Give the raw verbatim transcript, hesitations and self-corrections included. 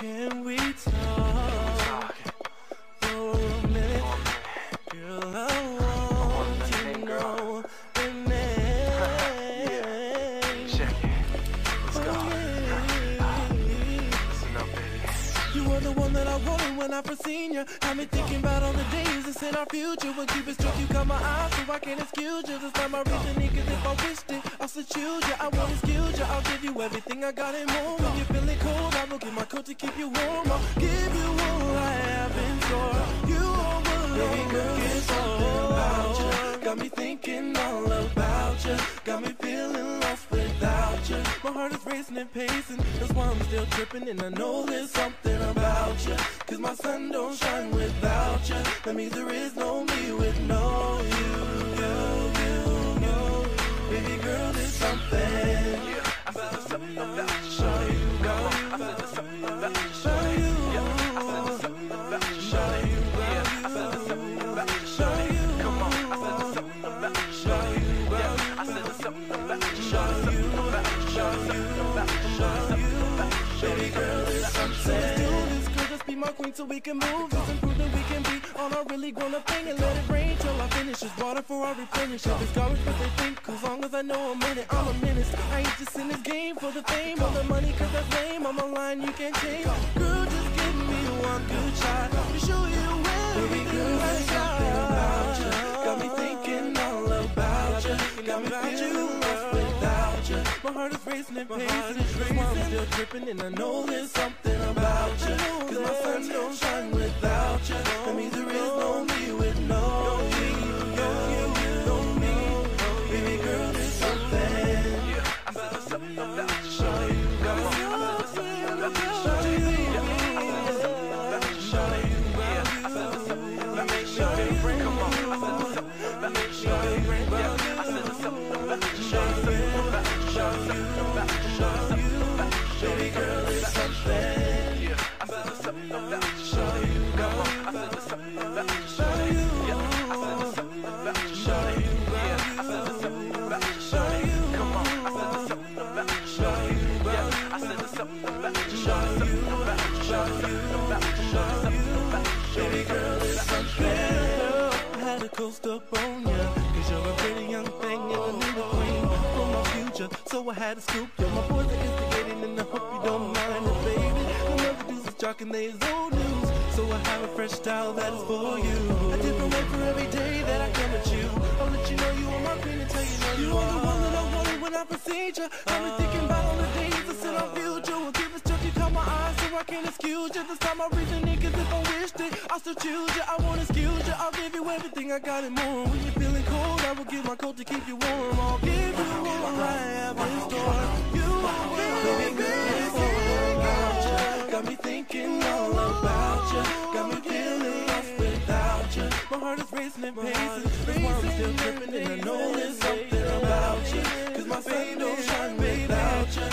Can we talk for a minute? Girl, I want to know the name. Check it. Let's go. Listen up, baby. You were the one that I wanted when I first seen you. Had me thinking about all the days that's in our future. When Cupid struck, you caught my eyes, so I can't excuse you. This time I reason it, cause if I wished it, I'll still choose you. I won't excuse you, I'll give you everything I got and more. When you're feeling cold, I will give my coat to keep you warm. I'll give you all I have in store. You are what baby girl, there's something about you. Got me thinking all about you. Got me feeling lost without you. My heart is racing and pacing, that's why I'm still tripping. And I know there's something about you, cause my sun don't shine without you. That means there is no me with no you, you, you, you. Baby girl, there's something. Yeah, I said there's something about you, shawty. Come on, I said there's something about you, shawty. Yeah, I said there's something about you, shawty. Yeah, I said there's something about you, shawty. Come on, I said there's something about you, shawty. Yeah, I said there's something about you, shawty. Something about you, shawty. Something about you, shawty. Something about you, shawty. Baby girl, there's something. Let's do this, girl, just be my queen so we can move. Just improve that we can be on our really grown up thing. And let it rain till I finish. There's water for our replenish. If it's garbage what they think, cause long as I know I'm in it, I'm a menace. I ain't just in this game for the fame or the money, cause that's lame. I'm a line you can't change. Girl, just give me one good shot to show you where. Baby girl, there's something about you. Got me thinking all about you. Got me feeling lost without you. My heart is racing and pacing, that's why I'm still tripping. And I know there's something about you, cause my sun don't shine without you. That means there is no me with no you, you, you, no me. Baby girl, there's something. Yeah, I said there's something about you, shawty. Come on, I said there's something about you, shawty. Yeah, I said there's something about you, shawty. Yeah, I said there's something about you, shawty. Come on, I said there's something about you, shawty. Yeah, I said there's something about you, shawty. Something about you, shawty. Something about you, shawty. Something about you, shawty. Baby girl, there's something. Yeah, I said there's something about you, shawty. Come on, I said there's something about you, shawty. Yeah, I said there's something about you, shawty. Yeah, I said there's something about you, shawty. Come on, I said there's something about you, shawty. Yeah, I said there's something about you, shawty. Something about you, shawty. Something about you, shawty. Something about you, shawty. Baby girl, there's something. I had to coast up on ya, cause you're a pretty young thing and I need a queen for my future, so I had to scoop ya. My boys are instigating and I hope you don't mind it, baby. The other dudes is jocking, they is old news, so I have a fresh style that is for you. A different way for every day that I come at you. I'll let you know you are my queen until you know you, you are the one that I wanted when I precede ya. I've been thinking about all the days that's in our future. When Cupid struck, you caught my eyes, so I can't excuse you. This time I reason it, cause if I wished it, I'll still choose you. I won't excuse you, I'll give you everything I got and more. When you're feeling cold, I will give my coat to keep you warm. I'll give you all I have in store. You are Baby girl, there's something about you. Got me thinking all about you. Got me feeling lost without you. my heart is racing and pacing. That's why I'm still tripping and I know there's something Something about you, cause my sun don't shine without you.